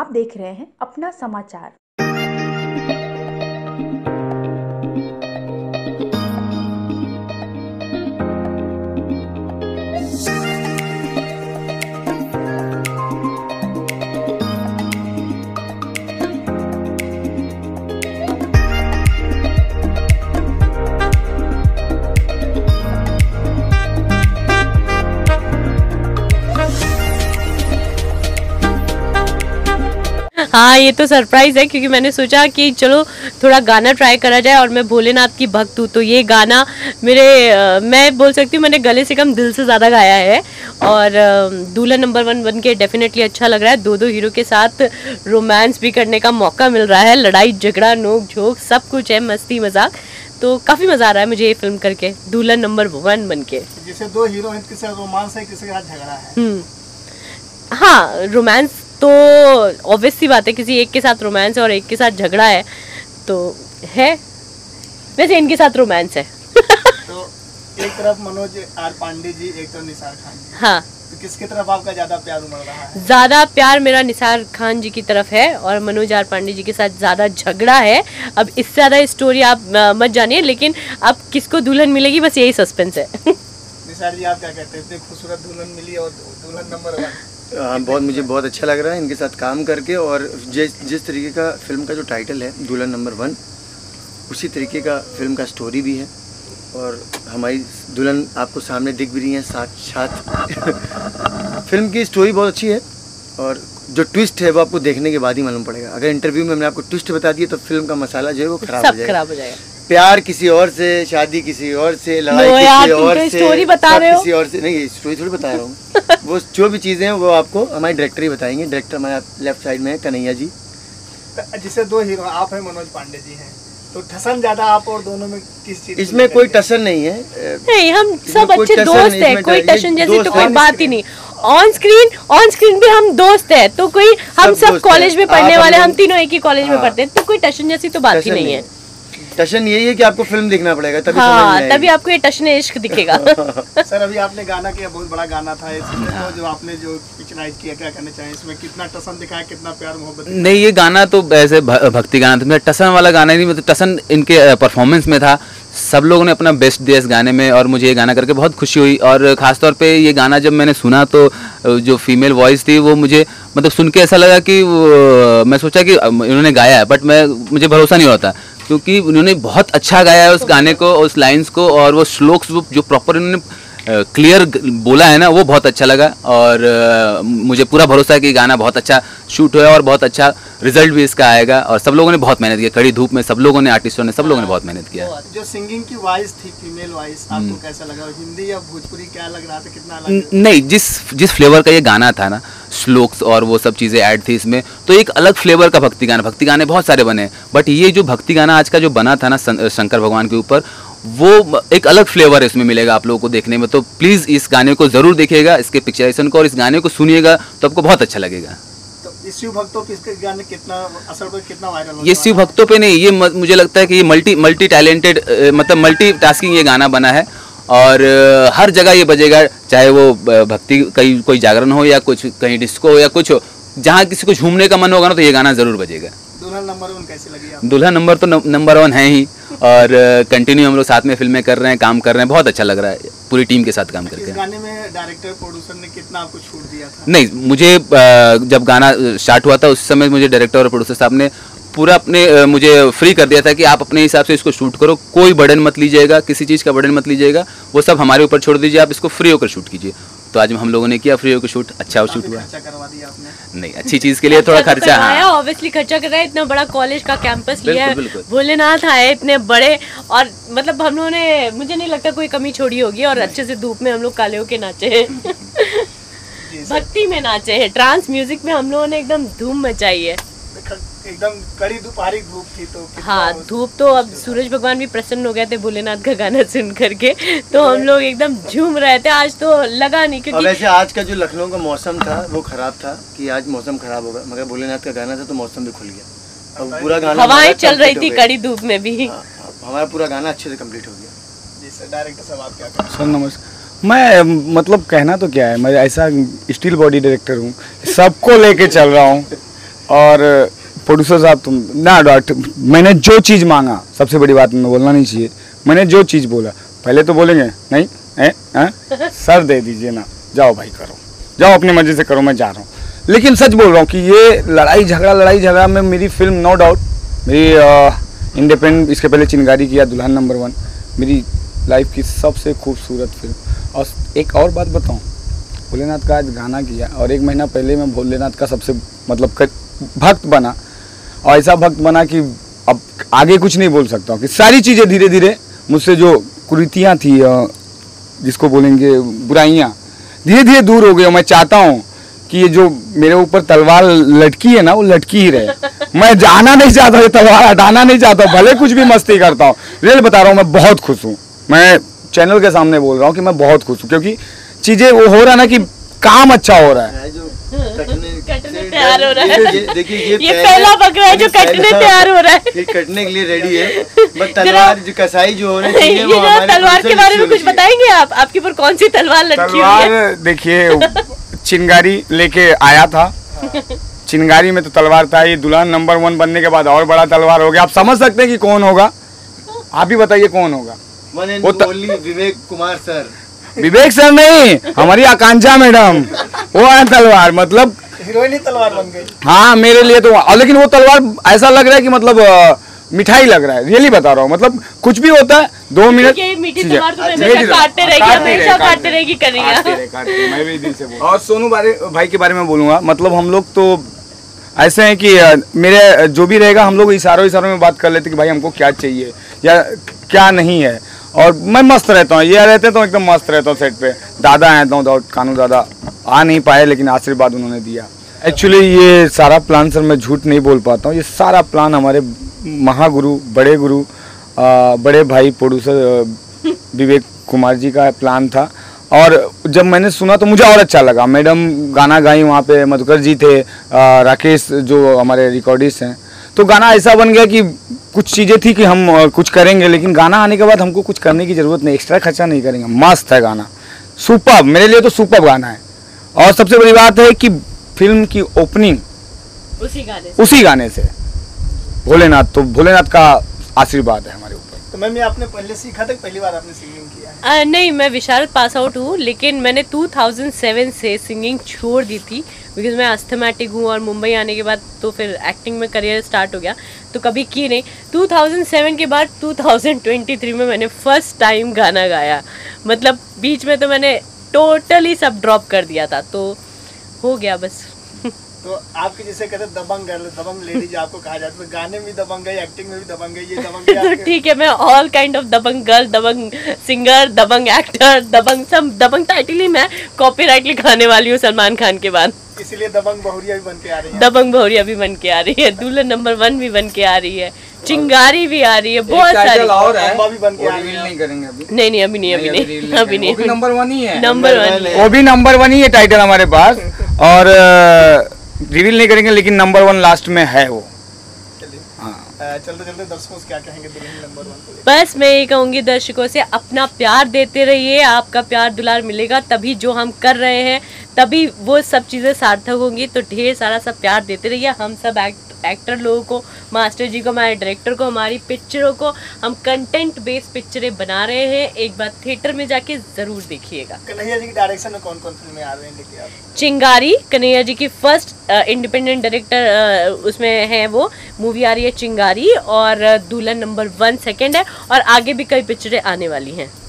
आप देख रहे हैं अपना समाचार। हाँ, ये तो सरप्राइज है क्योंकि मैंने सोचा कि चलो थोड़ा गाना ट्राई करा जाए और मैं भोलेनाथ की भक्त हूँ, तो ये गाना मैं बोल सकती हूँ मैंने गले से कम दिल से ज़्यादा गाया है। और दूल्हा नंबर 1 बन के डेफिनेटली अच्छा लग रहा है। दो हीरो के साथ रोमांस भी करने का मौका मिल रहा है, लड़ाई झगड़ा नोक झोंक सब कुछ है, मस्ती मजाक, तो काफ़ी मज़ा आ रहा है मुझे ये फिल्म करके दूल्हा नंबर 1 बन के। जैसे 2 हीरो हैं, किसी का रोमांस है, किसी के साथ झगड़ा है। हाँ, रोमांस तो ऑब्वियस सी बात है, किसी एक के साथ रोमांस है और एक के साथ झगड़ा है तो है, वैसे इनके साथ रोमांस है। तो एक तरफ मनोज आर पांडे जी, एक तरफ निसार खान जी। हाँ, तो किसकी तरफ आपका ज्यादा प्यार उमड़ रहा है? ज्यादा प्यार मेरा निसार खान जी की तरफ है और मनोज आर पांडे जी के साथ ज्यादा झगड़ा है। अब इससे ज्यादा स्टोरी आप मत जानिए, लेकिन अब किसको दुल्हन मिलेगी बस यही सस्पेंस है। निसार जी, आप क्या कहते हैं? इतनी खूबसूरत दुल्हन मिली और दुल्हन नंबर 1। मुझे बहुत अच्छा लग रहा है इनके साथ काम करके, और जिस तरीके का फिल्म का जो टाइटल है दुल्हन नंबर 1, उसी तरीके का फिल्म का स्टोरी भी है। और हमारी दुल्हन आपको सामने दिख भी रही है साथ। फिल्म की स्टोरी बहुत अच्छी है और जो ट्विस्ट है वो आपको देखने के बाद ही मालूम पड़ेगा। अगर इंटरव्यू में हमने आपको ट्विस्ट बता दिया तो फिल्म का मसाला जो है वो खराब हो जाएगा। प्यार किसी और से, शादी किसी और से, लड़ाई किसी और से, स्टोरी बता रहे हो? किसी और से नहीं, स्टोरी थोड़ी बता रहा हूँ। वो जो भी चीज़ें हैं वो आपको हमारे डायरेक्टर ही बताएंगे। डायरेक्टर हमारे लेफ्ट साइड में है कन्हैया जी। जिसे 2 हीरो आप हैं, मनोज पांडे जी हैं, तो टसन ज्यादा आप और दोनों में किस चीज? इसमें कोई टसन नहीं है, नहीं, हम सब अच्छे दोस्त हैं, कोई टशन जैसी तो कोई बात ही नहीं। ऑन स्क्रीन भी हम दोस्त हैं, तो कोई हम सब कॉलेज में पढ़ने वाले, हम तीनों एक ही कॉलेज में पढ़ते हैं, तो कोई टशन जैसी तो बात ही नहीं है। टशन यही है कि आपको फिल्म देखना पड़ेगा तभी तभी आपको ये टशन इश्क दिखेगा। सर, अभी आपने गाना किया, बहुत बड़ा गाना था इसमें, तो जो आपने जो पिक्चराइज किया, क्या कहना चाहिए इसमें? कितना टसन दिखाया, कितना प्यार मोहब्बत? नहीं, ये गाना तो ऐसे भक्ति गाना था, टसन वाला गाना नहीं, मतलब टसन इनके परफॉर्मेंस में था। सब लोगों ने अपना बेस्ट दिया इस गाने में और मुझे ये गाना करके बहुत खुशी हुई। और ख़ासतौर पे ये गाना जब मैंने सुना तो जो फीमेल वॉइस थी वो मुझे मतलब सुन के ऐसा लगा कि मैं सोचा कि इन्होंने गाया है, बट मुझे भरोसा नहीं होता क्योंकि उन्होंने बहुत अच्छा गाया है उस गाने को, उस लाइंस को, और वो श्लोक्स जो प्रॉपर उन्होंने क्लियर बोला है ना, वो बहुत अच्छा लगा। और मुझे पूरा भरोसा है कि गाना बहुत अच्छा शूट हुआ और बहुत अच्छा रिजल्ट भी इसका आएगा। और सब लोगों ने बहुत मेहनत किया, कड़ी धूप में सब लोगों ने, आर्टिस्टों ने, सब लोगों ने बहुत मेहनत किया। जो सिंगिंग की वॉइस थी, फीमेल वॉइस, आपको कैसा लगा? हिंदी या भोजपुरी क्या लग रहा था, कितना अलग? नहीं, जिस फ्लेवर का ये गाना था ना, श्लोक्स और वो सब चीज़ें ऐड थी इसमें, तो एक अलग फ्लेवर का भक्ति गाने बहुत सारे बने, बट ये जो भक्ति गाना आज का जो बना था ना शंकर भगवान के ऊपर, वो एक अलग फ्लेवर इसमें मिलेगा आप लोगों को देखने में। तो प्लीज़ इस गाने को ज़रूर देखिएगा, इसके पिक्चराइजेशन को, और इस गाने को सुनिएगा तो आपको बहुत अच्छा लगेगा। तो शिव भक्तों पे इसके गाने कितना असर पर, कितना वायरल? ये शिव भक्तों पे नहीं, ये मुझे लगता है कि ये मल्टी टैलेंटेड, मतलब मल्टी टास्किंग ये गाना बना है और हर जगह ये बजेगा, चाहे वो भक्ति कोई जागरण हो या कुछ कहीं डिस्को हो या कुछ हो, जहाँ किसी को झूमने का मन होगा ना तो ये गाना ज़रूर बजेगा। दुल्हन नंबर 1 कैसी लगी आपको? दुल्हन नंबर तो नंबर 1 है ही, और कंटिन्यू हम लोग साथ में फिल्में कर रहे हैं, काम कर रहे हैं, बहुत अच्छा लग रहा है पूरी टीम के साथ काम करके। इस गाने में डायरेक्टर प्रोड्यूसर ने कितना आपको छूट दिया था? नहीं, मुझे जब गाना स्टार्ट हुआ था उस समय मुझे डायरेक्टर और प्रोड्यूसर साहब ने पूरा मुझे फ्री कर दिया था कि आप अपने हिसाब से इसको शूट करो, कोई बर्डन मत लीजिएगा, किसी चीज़ का बर्डन मत लीजिएगा, वो सब हमारे ऊपर छोड़ दीजिए, आप इसको फ्री होकर शूट कीजिए। तो आज हम लोगों ने किया फ्री होकर शूट, अच्छा शूट हुआ। खर्चा करवा दिया आपने? नहीं, अच्छी चीज़ के लिए थोड़ा खर्चा, हाँ ऑब्वियसली खर्चा कर रहा है, इतना बड़ा कॉलेज का कैंपस लिया है, भोलेनाथ आए इतने बड़े, और मतलब हम लोगों ने, मुझे नहीं लगता कोई कमी छोड़ी होगी, और अच्छे से धूप में हम लोग काले होके नाचे हैं। भक्ति में नाचे हैं, ट्रांस म्यूजिक में हम लोगों ने एकदम धूम मचाई है। एकदम कड़ी दोपहरी धूप थी तो हाँ, धूप तो, अब सूरज भगवान भी प्रसन्न हो गए थे भोलेनाथ का गाना सुन करके, तो हम लोग एकदम झूम रहे थे। आज तो लगा नहीं, क्योंकि वैसे आज का जो लखनऊ का मौसम था वो खराब था कि आज मौसम खराब होगा, मगर भोलेनाथ का गाना था तो मौसम भी खुल गया और पूरा गाना, हवाएं चल रही थी कड़ी धूप में भी, हमारा पूरा गाना अच्छे से कम्प्लीट हो गया। जी सर, डायरेक्टर साहब आप क्या कहें? सर नमस्कार। मैं मतलब कहना तो क्या है, मैं ऐसा स्टील बॉडी डायरेक्टर हूँ, सबको लेके चल रहा हूँ, और प्रोड्यूसर साहब तुम ना मैंने जो चीज़ मांगा, सबसे बड़ी बात मैं बोलना नहीं चाहिए, मैंने जो चीज़ बोला पहले तो बोलेंगे नहीं सर दे दीजिए ना, जाओ भाई करो, जाओ अपनी मर्जी से करो, मैं जा रहा हूँ। लेकिन सच बोल रहा हूँ कि ये लड़ाई झगड़ा में मेरी फिल्म नो डाउट मेरी इंडिपेंडेंट, इसके पहले चिंगारी किया, दुल्हन नंबर 1 मेरी लाइफ की सबसे खूबसूरत फिल्म। और एक और बात बताऊँ, भोलेनाथ का आज गाना किया और 1 महीना पहले मैं भोलेनाथ का सबसे मतलब भक्त बना, और ऐसा भक्त बना कि अब आगे कुछ नहीं बोल सकता हूँ कि सारी चीज़ें धीरे धीरे मुझसे जो कुरीतियाँ थी, जिसको बोलेंगे बुराइयाँ, धीरे धीरे दूर हो गई। मैं चाहता हूँ कि ये जो मेरे ऊपर तलवार लटकी है ना, वो लटकी ही रहे। मैं जाना नहीं चाहता, ये तलवार हटाना नहीं चाहता, भले कुछ भी मस्ती करता हूँ। रियल बता रहा हूँ, मैं बहुत खुश हूँ। मैं चैनल के सामने बोल रहा हूँ कि मैं बहुत खुश हूँ, क्योंकि चीज़ें वो हो रहा है ना कि काम अच्छा हो रहा है। कटने तैयार हो रहा है। देखिए ये पहला बकरा है जो कटने तैयार हो रहा है। ये कटने के लिए रेडी है, बट तलवार जो कसाई जो होने चाहिए वो हमारे तलवार के बारे में कुछ बताएंगे आप? आपके ऊपर कौन सी तलवार लटकी हुई है? तलवार देखिए, चिंगारी लेके आया था, चिंगारी में तो तलवार था, ये दुल्हन नंबर 1 बनने के बाद और बड़ा तलवार हो गया। आप समझ सकते हैं कि कौन होगा, आप ही बताइए कौन होगा। विवेक कुमार सर, विवेक सर नहीं, हमारी आकांक्षा मैडम, वो है तलवार, मतलब हीरोइन ही तलवार बन गई। हाँ मेरे लिए तो, लेकिन वो तलवार ऐसा लग रहा है कि मतलब मिठाई लग रहा है, रियली बता रहा हूँ। मतलब कुछ भी होता है 2 मिनट मीठी तलवार तो हमेशा काटते रहेगी कन्हैया। मैं भी दिल से बोल। और सोनू भाई के बारे में बोलूँगा, मतलब हम लोग तो ऐसे हैं कि मेरे जो भी रहेगा हम लोग इशारों में बात कर लेते कि भाई हमको क्या चाहिए या क्या नहीं है, और मैं मस्त रहता हूँ। ये रहते तो एकदम मस्त रहता हूँ सेट पे। दादा आए तो कानू दादा आ नहीं पाए, लेकिन आशीर्वाद उन्होंने दिया। एक्चुअली ये सारा प्लान सर मैं झूठ नहीं बोल पाता हूँ, ये सारा प्लान हमारे महागुरु बड़े भाई प्रोड्यूसर विवेक कुमार जी का प्लान था। और जब मैंने सुना तो मुझे और अच्छा लगा। मैडम गाना गाई, वहाँ पे मधुकर जी थे, राकेश जो हमारे रिकॉर्डिस्ट हैं, तो गाना ऐसा बन गया कि कुछ चीज़ें थी कि हम कुछ करेंगे, लेकिन गाना आने के बाद हमको कुछ करने की ज़रूरत नहीं, एक्स्ट्रा खर्चा नहीं करेंगे। मस्त है गाना, सुपर, मेरे लिए तो सुपर गाना है। और सबसे बड़ी बात है कि फिल्म की ओपनिंग उसी गाने से भोलेनाथ का आशीर्वाद है हमारे ऊपर। तो मैम ये आपने पहले सीखा था, पहली बार आपने सिंगिंग किया है? नहीं, मैं विशारद पास आउट हूँ, लेकिन मैंने 2007 से सिंगिंग छोड़ दी थी, बिकॉज मैं अस्थमेटिक हूँ और मुंबई आने के बाद तो फिर एक्टिंग में करियर स्टार्ट हो गया, तो कभी की नहीं। 2007 के बाद 2023 में मैंने फर्स्ट टाइम गाना गाया। मतलब बीच में तो मैंने टोटली सब ड्रॉप कर दिया था, तो हो गया बस। तो आपके जैसे कहते दबंग गर्ल, दबंग लेडी जो आपको कहा जाता है, गाने में दबंग है, एक्टिंग में भी दबंग है, ये दबंग है। तो ठीक है, मैं ऑल काइंड ऑफ दबंग गर्ल, दबंग सिंगर, दबंग एक्टर, दबंग सब दबंग टाइटल ही मैं कॉपीराइट लिखाने वाली हूँ सलमान खान के बाद। इसीलिए दबंग बहुरिया भी बन के आ रही है। दबंग बहुरिया भी बन के आ रही है, दुल्हन नंबर 1 भी बन के आ रही है, चिंगारी भी आ रही है, बहुत सारी और है, भी बन के आ रही है। नहीं करेंगे अभी, नहीं अभी नहीं, नंबर 1 ही है, नंबर 1 वो भी नंबर 1 ही है टाइटल हमारे पास, और रिवील नहीं करेंगे, लेकिन नंबर 1 लास्ट में है वो। चलते दर्शकों से क्या कहेंगे दुल्हन नंबर 1 को? बस मैं ये कहूँगी दर्शकों से, अपना प्यार देते रहिए, आपका प्यार दुलार मिलेगा तभी जो हम कर रहे हैं तभी वो सब चीज़ें सार्थक होंगी। तो ढेर सारा सब प्यार देते रहिए। हम सब एक्टर लोगों को, मास्टर जी को, हमारे डायरेक्टर को, हमारी पिक्चरों को, हम कंटेंट बेस्ड पिक्चरें बना रहे हैं। एक बार थिएटर में जाके ज़रूर देखिएगा। कन्हैया जी की डायरेक्शन में कौन कौन फिल्में आ रही हैं लेके आप? चिंगारी, कन्हैया जी की फर्स्ट इंडिपेंडेंट डायरेक्टर उसमें है, वो मूवी आ रही है चिंगारी, और दुल्हन नंबर 1 सेकेंड है, और आगे भी कई पिक्चरें आने वाली हैं।